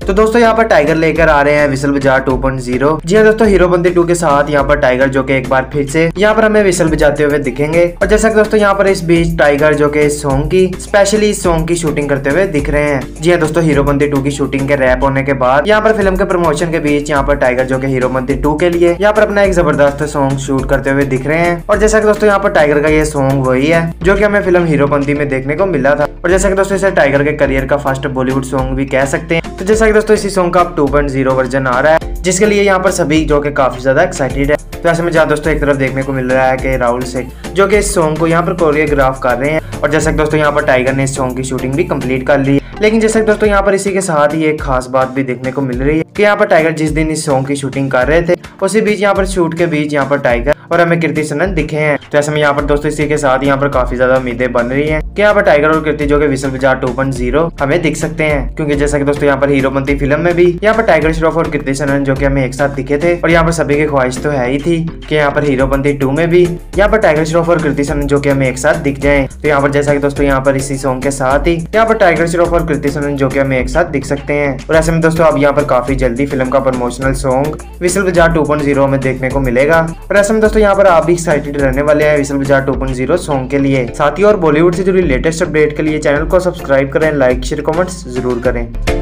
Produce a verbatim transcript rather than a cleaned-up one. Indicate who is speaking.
Speaker 1: तो दोस्तों यहाँ पर टाइगर लेकर आ रहे हैं विसल बजा टू पॉइंट ज़ीरो। जी हाँ दोस्तों, हीरोपंती टू के साथ यहाँ पर टाइगर जो कि एक बार फिर से यहाँ पर हमें विसल बजाते हुए दिखेंगे। और जैसा कि दोस्तों यहाँ पर इस बीच टाइगर जो कि इस सॉन्ग की स्पेशली इस सॉन्ग की शूटिंग करते हुए दिख रहे हैं। जी हाँ दोस्तों, हीरोपंती टू की शूटिंग के रैप होने के बाद यहाँ पर फिल्म के प्रमोशन के बीच यहाँ पर टाइगर जो कि हीरोपंती टू के लिए यहाँ पर अपना एक जबरदस्त सॉन्ग शूट करते हुए दिख रहे हैं। और जैसा कि दोस्तों यहाँ पर टाइगर का ये सॉन्ग वही है जो कि हमें फिल्म हीरोपंती में देखने को मिला था। और जैसा कि दोस्तों इसे टाइगर के करियर का फर्स्ट बॉलीवुड सॉन्ग भी कह सकते हैं। तो जैसा कि दोस्तों इसी सॉन्ग का अब टू पॉइंट ज़ीरो वर्जन आ रहा है, जिसके लिए यहाँ पर सभी जो कि काफी ज्यादा एक्साइटेड है। तो ऐसे में जहाँ दोस्तों एक तरफ देखने को मिल रहा है कि राहुल सेठ जो कि इस सॉन्ग को यहाँ पर कोरियोग्राफ कर रहे हैं। और जैसा कि दोस्तों यहाँ पर टाइगर ने इस सॉन्ग की शूटिंग भी कंप्लीट कर ली है। लेकिन जैसा कि दोस्तों यहाँ पर इसी के साथ ही एक खास बात भी देखने को मिल रही है कि यहाँ पर टाइगर जिस दिन इस सॉन्ग की शूटिंग कर रहे थे उसी बीच यहाँ पर शूट के बीच यहाँ पर टाइगर और हमें कृति सनन दिखे हैं। तो ऐसे में यहाँ पर दोस्तों इसी के साथ यहाँ पर काफी ज्यादा उम्मीदें बन रही हैं कि यहाँ पर टाइगर और कृति जो कि विसल बजा टू पॉइंट ज़ीरो हमें दिख सकते हैं। क्योंकि जैसा कि दोस्तों यहाँ पर हीरोपंती फिल्म में भी यहाँ पर टाइगर श्रॉफ और कृति सनन जो कि हमें एक साथ दिखे थे। और यहाँ पर सभी की ख्वाहिश तो है ही थी कि यहाँ पर हीरोपंती टू में भी यहाँ पर टाइगर श्रॉफ और कृति सनन जो कि हमें एक साथ दिख जाए। तो यहाँ पर जैसा कि दोस्तों यहाँ पर इसी सॉन्ग के साथ ही यहाँ पर टाइगर श्रॉफ और कृति सनन जो कि हमें एक साथ दिख सकते हैं। और ऐसे में दोस्तों अब यहाँ पर काफी जल्दी फिल्म का प्रमोशनल सॉन्ग विसल बजा टू पॉइंट ज़ीरो में देखने को मिलेगा। और ऐसे में दोस्तों यहाँ पर आप भी एक्साइटेड रहने वाले हैं विसल बजा टू पॉइंट ज़ीरो सॉन्ग के लिए। साथ ही और बॉलीवुड से जुड़ी लेटेस्ट अपडेट के लिए चैनल को सब्सक्राइब करें, लाइक शेयर कमेंट्स जरूर करें।